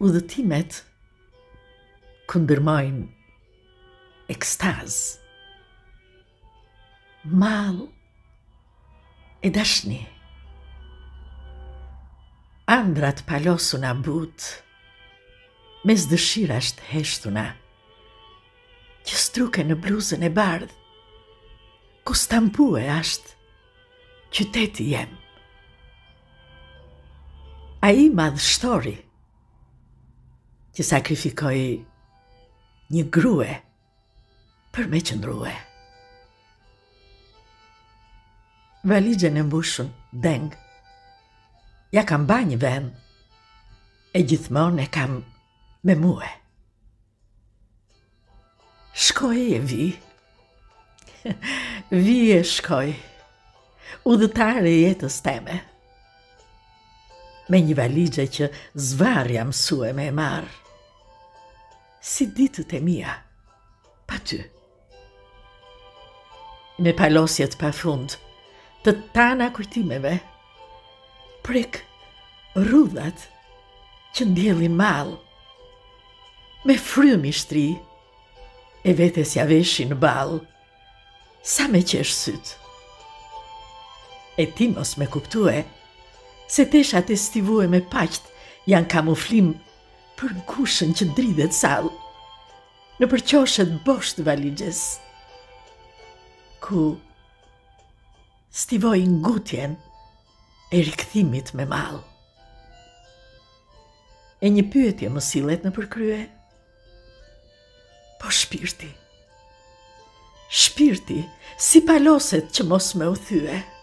udhëtimet kundërmojnë ekstaz, mall e dashni. Andrat palosuna but, mes dëshirash të heshtuna, që struke në bluzën e bardh, ku stampue ashtë qyteti jem. A i madhështori, që sakrifikoi një grue për me qëndrue. Valigjen e mbushun deng, ja kam ba një vend, e gjithmonë e kam me mua. Shkoj e vi, vi e shkoj, udhëtare e jetës teme, me një valigje që zvarja mësue me e marë, si ditët e mia, pa ty. Me palosjet pa fund, të tana kujtimeve, prek rrudhat që ndjellin mall, me frymë i shtri, e vetes ja veshin ball, sa me qesh syt. E ti mos me kuptue, se teshat e stivue me paqt janë kamuflim për ngushën që dridhet sall, në përqoshet bosht valigjes, ku stivoj ngutjen e rikthimit me mall. E një pyetje më sillet në përkrye, po shpirti, si paloset që mos me u thye.